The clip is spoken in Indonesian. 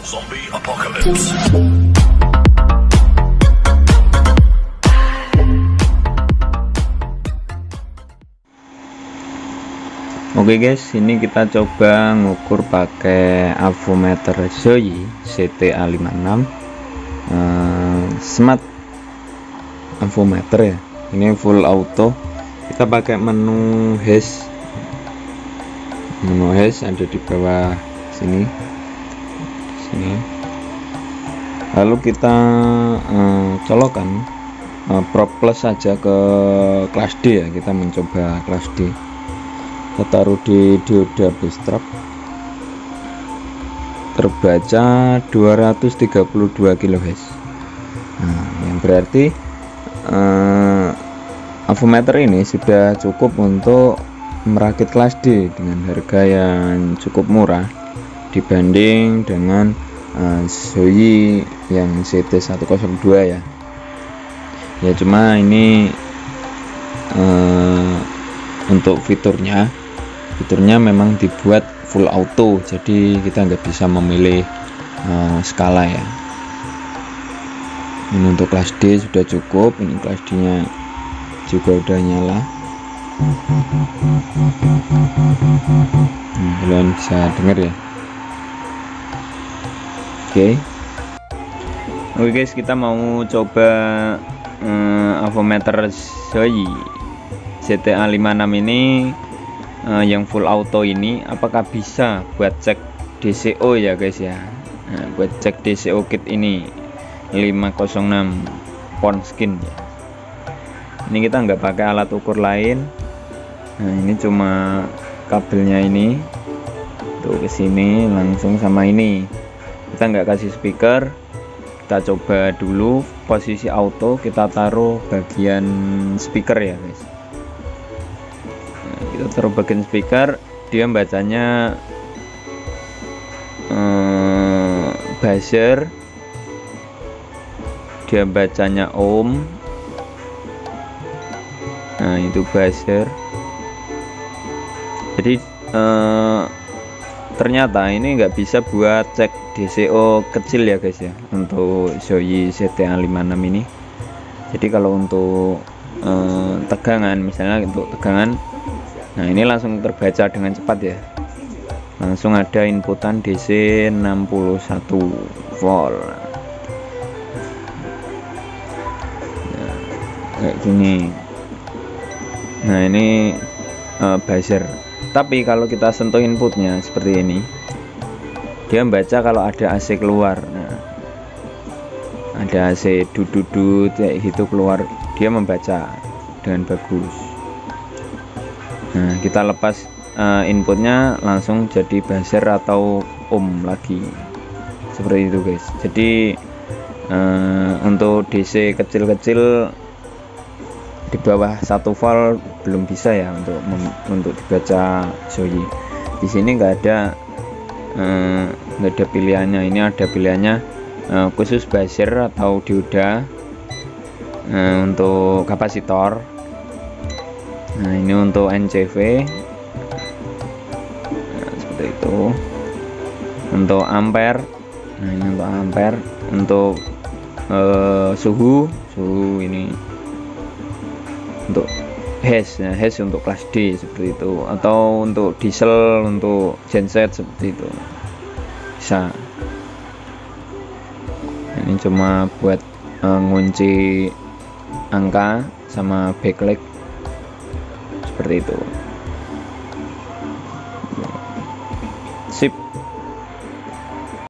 Zombie Apocalypse. Oke guys, ini kita coba ngukur pakai avometer Zoyi CTA56 smart avometer ya. Ini full auto. Kita pakai menu hash. Menu hash ada di bawah sini. Lalu kita colokkan Pro Plus saja ke kelas D ya. Kita mencoba kelas D. Kita taruh di dioda backstrap, terbaca 232 kHz. Nah, yang berarti avometer ini sudah cukup untuk merakit kelas D dengan harga yang cukup murah dibanding dengan Zoyi yang CT102 ya. Ya cuma ini untuk fiturnya memang dibuat full auto, jadi kita nggak bisa memilih skala ya. Ini untuk kelas D sudah cukup. Ini kelas D nya juga udah nyala. Kalian bisa dengar ya. Oke guys, kita mau coba avometer Zoyi CTA56 ini yang full auto ini apakah bisa buat cek DCO ya guys ya. Nah, buat cek DCO kit ini 506 pound skin ya. Ini kita nggak pakai alat ukur lain. Nah, ini cuma kabelnya ini tuh ke sini langsung sama ini. Kita nggak kasih speaker. Kita coba dulu posisi auto, kita taruh bagian speaker ya guys. Nah, kita taruh bagian speaker, dia bacanya buzzer, dia bacanya ohm. Nah itu buzzer. Jadi ternyata ini nggak bisa buat cek DCO kecil ya guys ya untuk Zoyi CTA56 ini. Jadi kalau untuk tegangan, misalnya untuk tegangan, nah ini langsung terbaca dengan cepat ya, langsung ada inputan DC 61 volt. Nah, kayak gini. Nah ini buzzer. Tapi kalau kita sentuh inputnya seperti ini, dia membaca kalau ada AC keluar. Nah, ada AC dudut kayak gitu keluar, dia membaca dengan bagus. Nah, kita lepas inputnya langsung jadi buzzer atau ohm lagi, seperti itu guys. Jadi untuk DC kecil-kecil di bawah 1 volt belum bisa ya untuk dibaca Zoyi. Di sini nggak ada pilihannya. Ini ada pilihannya khusus buzzer atau dioda untuk kapasitor. Nah ini untuk NCV. Nah, seperti itu. Untuk ampere. Nah ini untuk ampere. Untuk suhu ini untuk hash ya, hash untuk kelas D seperti itu, atau untuk diesel untuk genset seperti itu bisa. Ini cuma buat ngunci angka sama backlight seperti itu. Sip.